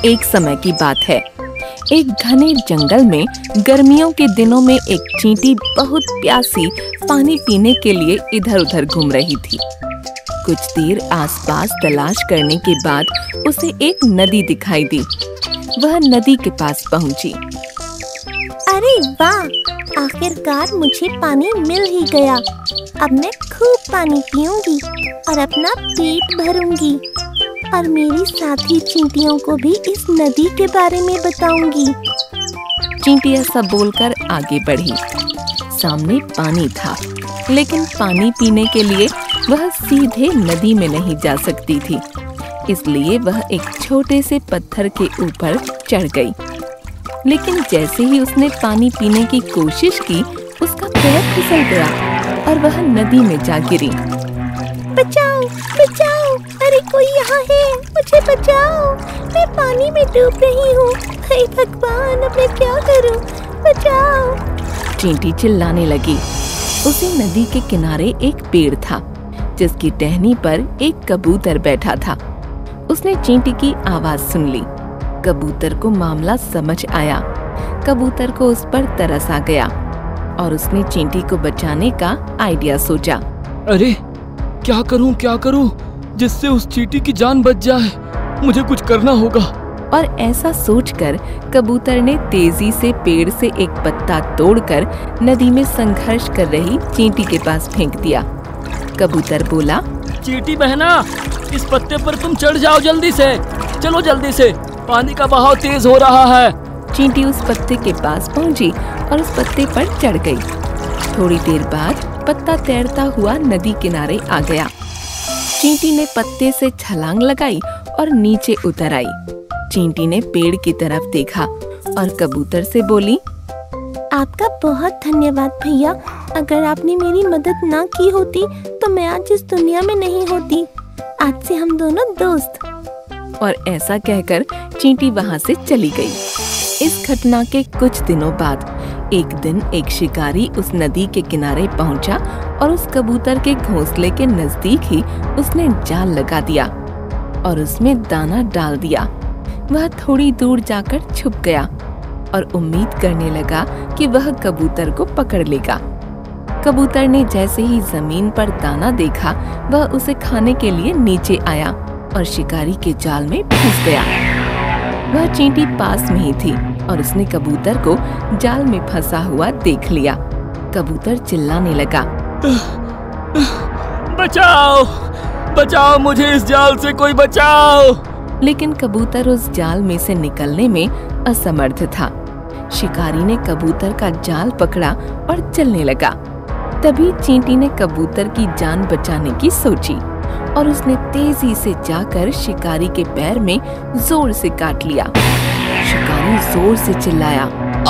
एक समय की बात है। एक घने जंगल में गर्मियों के दिनों में एक चींटी बहुत प्यासी पानी पीने के लिए इधर-उधर घूम रही थी। कुछ देर आसपास तलाश करने के बाद उसे एक नदी दिखाई दी। वह नदी के पास पहुंची। अरे वाह! आखिरकार मुझे पानी मिल ही गया। अब मैं खूब पानी पीऊंगी और अपना पेट भरूंगी और मेरी साथी चींटियों को भी इस नदी के बारे में बताऊंगी। चींटी ऐसा बोलकर आगे बढ़ी। सामने पानी था, लेकिन पानी पीने के लिए वह सीधे नदी में नहीं जा सकती थी, इसलिए वह एक छोटे से पत्थर के ऊपर चढ़ गई। लेकिन जैसे ही उसने पानी पीने की कोशिश की, उसका पैर फिसल गया और वह नदी में जा गिरी। बचाओ, बचाओ! अरे कोई यहाँ है, मुझे बचाओ! मैं पानी में डूब रही हूँ। हे भगवान, अब मैं क्या करूँ? बचाओ! चींटी चिल्लाने लगी। उसी नदी के किनारे एक पेड़ था, जिसकी टहनी पर एक कबूतर बैठा था। उसने चींटी की आवाज सुन ली। कबूतर को मामला समझ आया। कबूतर को उस पर तरस आ गया और उसने चींटी को बचाने का आइडिया सोचा। अरे क्या करूं जिससे उस चींटी की जान बच जाए। मुझे कुछ करना होगा। और ऐसा सोचकर कबूतर ने तेजी से पेड़ से एक पत्ता तोड़कर नदी में संघर्ष कर रही चींटी के पास फेंक दिया। कबूतर बोला, चींटी बहना, इस पत्ते पर तुम चढ़ जाओ जल्दी से। चलो जल्दी से, पानी का बहाव तेज हो रहा है। चींटी उस पत्ते के पास पहुंची और उस पत्ते पर चढ़ गई। थोड़ी देर बाद पत्ता तैरता हुआ नदी किनारे आ गया। चींटी ने पत्ते से छलांग लगाई और नीचे उतर आई। चींटी ने पेड़ की तरफ देखा और कबूतर से बोली, आपका बहुत धन्यवाद भैया। अगर आपने मेरी मदद ना की होती तो मैं आज इस दुनिया में नहीं होती। आज से हम दोनों दोस्त। और ऐसा कहकर चींटी वहां से चली गई। इस घटना के कुछ दिनों बाद एक दिन एक शिकारी उस नदी के किनारे पहुंचा और उस कबूतर के घोंसले के नजदीक ही उसने जाल लगा दिया और उसमें दाना डाल दिया। वह थोड़ी दूर जाकर छुप गया और उम्मीद करने लगा कि वह कबूतर को पकड़ लेगा। कबूतर ने जैसे ही जमीन पर दाना देखा, वह उसे खाने के लिए नीचे आया और शिकारी के जाल में फंस गया। वह चींटी पास में ही थी और उसने कबूतर को जाल में फंसा हुआ देख लिया। कबूतर चिल्लाने लगा, बचाओ, बचाओ मुझे, इस जाल से कोई बचाओ। लेकिन कबूतर उस जाल में से निकलने में असमर्थ था। शिकारी ने कबूतर का जाल पकड़ा और चलने लगा। तभी चींटी ने कबूतर की जान बचाने की सोची और उसने तेजी से जाकर शिकारी के पैर में जोर से काट लिया। शिकारी जोर से चिल्लाया,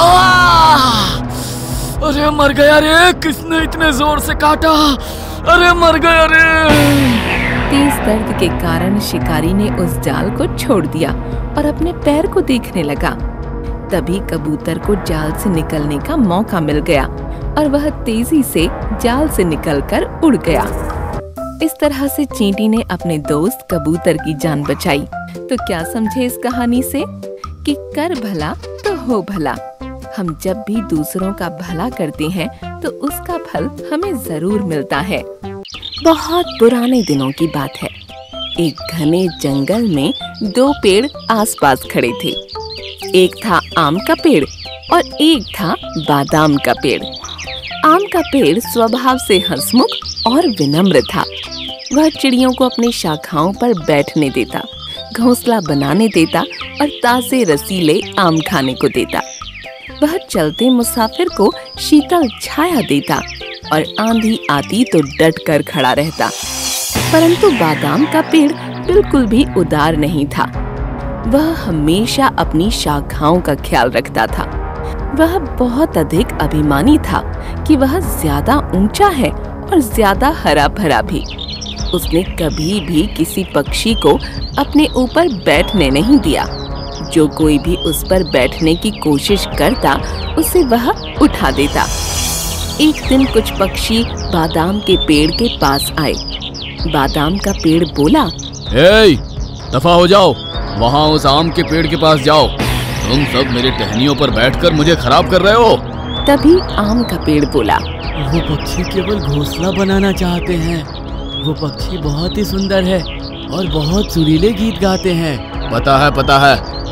अरे मर गया रे! किसने इतने जोर से काटा? अरे मर गया रे! तेज दर्द के कारण शिकारी ने उस जाल को छोड़ दिया और अपने पैर को देखने लगा। तभी कबूतर को जाल से निकलने का मौका मिल गया और वह तेजी से जाल से निकलकर उड़ गया। इस तरह से चींटी ने अपने दोस्त कबूतर की जान बचाई। तो क्या समझे इस कहानी से कि कर भला तो हो भला। हम जब भी दूसरों का भला करते हैं तो उसका फल हमें जरूर मिलता है। बहुत पुराने दिनों की बात है। एक घने जंगल में दो पेड़ आसपास खड़े थे। एक था आम का पेड़ और एक था बादाम का पेड़। आम का पेड़ स्वभाव से हंसमुख और विनम्र था। वह चिड़ियों को अपनी शाखाओं पर बैठने देता, घोंसला बनाने देता और ताजे रसीले आम खाने को देता। वह चलते मुसाफिर को शीतल छाया देता और आंधी आती तो डट कर खड़ा रहता। परंतु बादाम का पेड़ बिल्कुल भी उदार नहीं था। वह हमेशा अपनी शाखाओं का ख्याल रखता था। वह बहुत अधिक अभिमानी था कि वह ज्यादा ऊंचा है और ज्यादा हरा भरा भी। उसने कभी भी किसी पक्षी को अपने ऊपर बैठने नहीं दिया। जो कोई भी उस पर बैठने की कोशिश करता, उसे वह उठा देता। एक दिन कुछ पक्षी बादाम के पेड़ के पास आए। बादाम का पेड़ बोला, हे, दफा हो जाओ, वहाँ उस आम के पेड़ के पास जाओ। तुम सब मेरे टहनियों पर बैठकर मुझे खराब कर रहे हो। तभी आम का पेड़ बोला, वो पक्षी केवल घोंसला बनाना चाहते हैं। वो पक्षी बहुत ही सुंदर है और बहुत सुरीले गीत गाते हैं। पता है,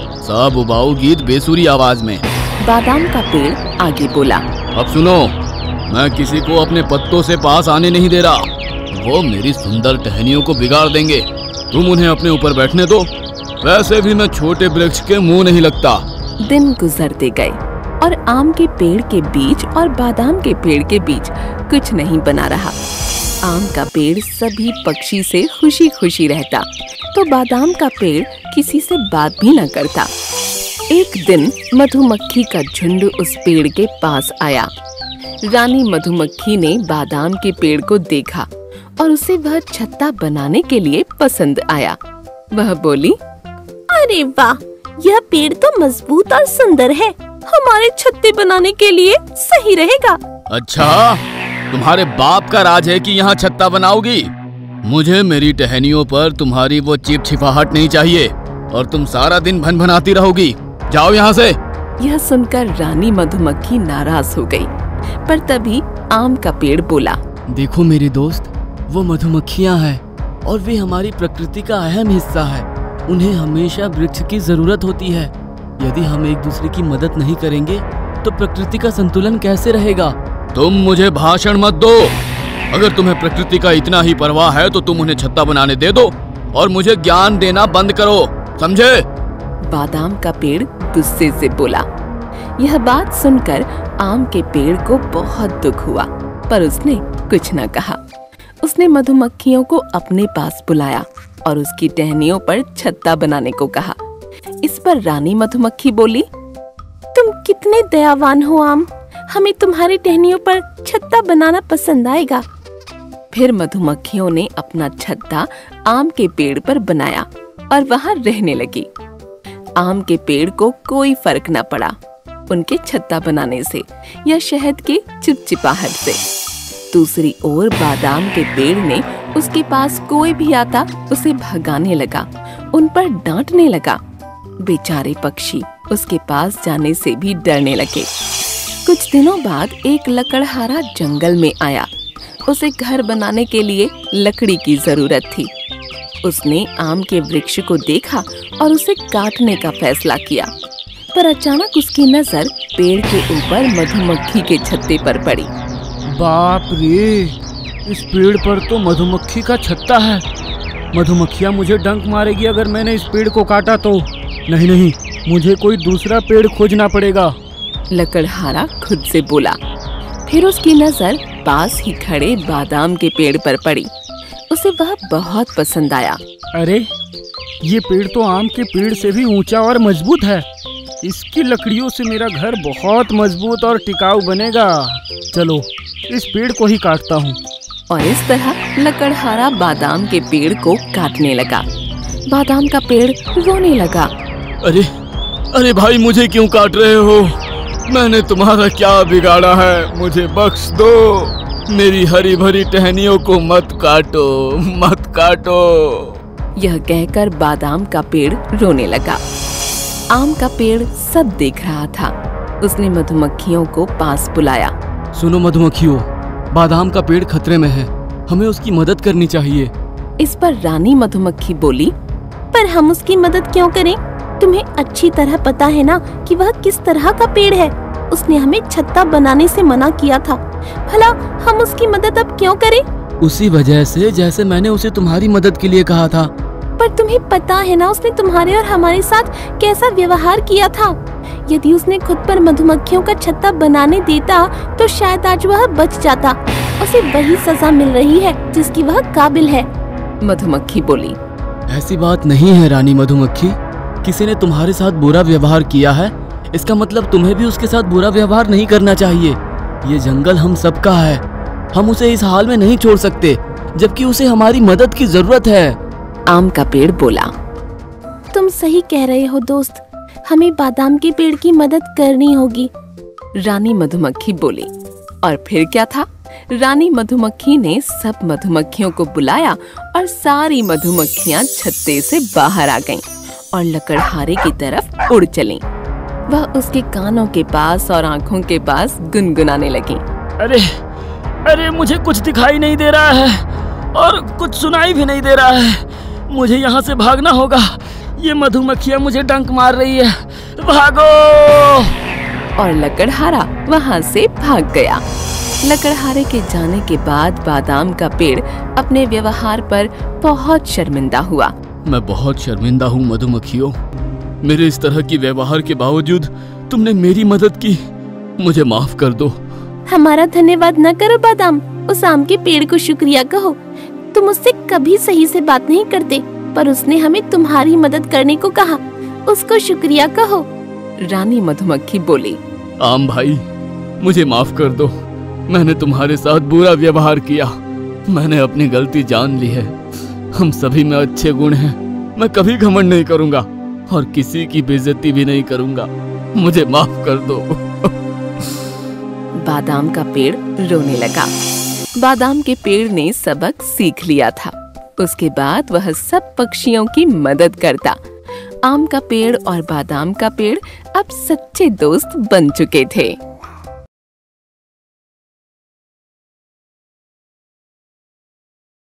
सब उबाऊ गीत बेसुरी आवाज में। बादाम का पेड़ आगे बोला, अब सुनो, मैं किसी को अपने पत्तों से पास आने नहीं दे रहा। वो मेरी सुंदर टहनियों को बिगाड़ देंगे। तुम उन्हें अपने ऊपर बैठने दो। वैसे भी मैं छोटे वृक्ष के मुंह नहीं लगता। दिन गुजरते गए और आम के पेड़ के बीच और बादाम के पेड़ के बीच कुछ नहीं बना रहा। आम का पेड़ सभी पक्षी से खुशी खुशी रहता, तो बादाम का पेड़ किसी से बात भी न करता। एक दिन मधुमक्खी का झुंड उस पेड़ के पास आया। रानी मधुमक्खी ने बादाम के पेड़ को देखा और उसे वह छत्ता बनाने के लिए पसंद आया। वह बोली, अरे वाह, यह पेड़ तो मजबूत और सुंदर है। हमारे छत्ते बनाने के लिए सही रहेगा। अच्छा, तुम्हारे बाप का राज है कि यहाँ छत्ता बनाओगी? मुझे मेरी टहनियों पर तुम्हारी वो चिपचिपाहट नहीं चाहिए और तुम सारा दिन भनभनाती रहोगी। जाओ यहाँ से। यह सुनकर रानी मधुमक्खी नाराज हो गई, पर तभी आम का पेड़ बोला, देखो मेरे दोस्त, वो मधुमक्खियाँ हैं और वे हमारी प्रकृति का अहम हिस्सा है। उन्हें हमेशा वृक्ष की जरूरत होती है। यदि हम एक दूसरे की मदद नहीं करेंगे तो प्रकृति का संतुलन कैसे रहेगा? तुम मुझे भाषण मत दो। अगर तुम्हें प्रकृति का इतना ही परवाह है तो तुम उन्हें छत्ता बनाने दे दो और मुझे ज्ञान देना बंद करो, समझे? बादाम का पेड़ गुस्से से बोला। यह बात सुनकर आम के पेड़ को बहुत दुख हुआ, पर उसने कुछ न कहा। उसने मधुमक्खियों को अपने पास बुलाया और उसकी टहनियों पर छत्ता बनाने को कहा। इस पर रानी मधुमक्खी बोली, तुम कितने दयावान हो आम, हमें तुम्हारी टहनियों पर छत्ता बनाना पसंद आएगा। फिर मधुमक्खियों ने अपना छत्ता आम के पेड़ पर बनाया और वहां रहने लगी। आम के पेड़ को कोई फर्क न पड़ा उनके छत्ता बनाने से या शहद की चिपचिपाहट से। दूसरी ओर बादाम के पेड़ ने उसके पास कोई भी आता उसे भगाने लगा, उन पर डांटने लगा। बेचारे पक्षी उसके पास जाने से भी डरने लगे। कुछ दिनों बाद एक लकड़हारा जंगल में आया। उसे घर बनाने के लिए लकड़ी की जरूरत थी। उसने आम के वृक्ष को देखा और उसे काटने का फैसला किया, पर अचानक उसकी नजर पेड़ के ऊपर मधुमक्खी के छत्ते पर पड़ी। बाप रे, इस पेड़ पर तो मधुमक्खी का छत्ता है। मधुमक्खियाँ मुझे डंक मारेगी अगर मैंने इस पेड़ को काटा तो। नहीं, मुझे कोई दूसरा पेड़ खोजना पड़ेगा। लकड़हारा खुद से बोला। फिर उसकी नजर पास ही खड़े बादाम के पेड़ पर पड़ी। उसे वह बहुत पसंद आया। अरे, ये पेड़ तो आम के पेड़ से भी ऊंचा और मजबूत है। इसकी लकड़ियों से मेरा घर बहुत मजबूत और टिकाऊ बनेगा। चलो, इस पेड़ को ही काटता हूँ। और इस तरह लकड़हारा बादाम के पेड़ को काटने लगा। बादाम का पेड़ रोने लगा। अरे भाई, मुझे क्यों काट रहे हो? मैंने तुम्हारा क्या बिगाड़ा है? मुझे बख्श दो। मेरी हरी भरी टहनियों को मत काटो। यह कहकर बादाम का पेड़ रोने लगा। आम का पेड़ सब देख रहा था। उसने मधुमक्खियों को पास बुलाया। सुनो मधुमक्खियों, बादाम का पेड़ खतरे में है, हमें उसकी मदद करनी चाहिए। इस पर रानी मधुमक्खी बोली, पर हम उसकी मदद क्यों करें? तुम्हें अच्छी तरह पता है ना कि वह किस तरह का पेड़ है। उसने हमें छत्ता बनाने से मना किया था। भला हम उसकी मदद अब क्यों करें? उसी वजह से जैसे मैंने उसे तुम्हारी मदद के लिए कहा था। पर तुम्हें पता है ना उसने तुम्हारे और हमारे साथ कैसा व्यवहार किया था। यदि उसने खुद पर मधुमक्खियों का छत्ता बनाने देता तो शायद आज वह बच जाता। उसे वही सजा मिल रही है जिसकी वह काबिल है। मधुमक्खी बोली। ऐसी बात नहीं है रानी मधुमक्खी। किसी ने तुम्हारे साथ बुरा व्यवहार किया है, इसका मतलब तुम्हें भी उसके साथ बुरा व्यवहार नहीं करना चाहिए। ये जंगल हम सबका है। हम उसे इस हाल में नहीं छोड़ सकते, जबकि उसे हमारी मदद की जरूरत है। आम का पेड़ बोला। तुम सही कह रहे हो दोस्त, हमें बादाम के पेड़ की मदद करनी होगी। रानी मधुमक्खी बोली। और फिर क्या था? रानी मधुमक्खी ने सब मधुमक्खियों को बुलाया और सारी मधुमक्खियां छत्ते से बाहर आ गईं और लकड़हारे की तरफ उड़ चली। वह उसके कानों के पास और आँखों के पास गुनगुनाने लगी। अरे अरे, मुझे कुछ दिखाई नहीं दे रहा है और कुछ सुनाई भी नहीं दे रहा है। मुझे यहाँ से भागना होगा। ये मधुमक्खियाँ मुझे डंक मार रही है। भागो! और लकड़हारा वहाँ से भाग गया। लकड़हारे के जाने के बाद बादाम का पेड़ अपने व्यवहार पर बहुत शर्मिंदा हुआ। मैं बहुत शर्मिंदा हूँ मधुमक्खियों। मेरे इस तरह की व्यवहार के बावजूद तुमने मेरी मदद की। मुझे माफ कर दो। हमारा धन्यवाद न करो बादाम, उस आम के पेड़ को शुक्रिया कहो। तुम उससे कभी सही से बात नहीं करते, पर उसने हमें तुम्हारी मदद करने को कहा। उसको शुक्रिया कहो। रानी मधुमक्खी बोली। आम भाई, मुझे माफ कर दो। मैंने तुम्हारे साथ बुरा व्यवहार किया। मैंने अपनी गलती जान ली है। हम सभी में अच्छे गुण हैं। मैं कभी घमंड नहीं करूंगा और किसी की बेइज्जती भी नहीं करूंगा। मुझे माफ कर दो। बादाम का पेड़ रोने लगा। बादाम के पेड़ ने सबक सीख लिया था। उसके बाद वह सब पक्षियों की मदद करता। आम का पेड़ और बादाम का पेड़ अब सच्चे दोस्त बन चुके थे।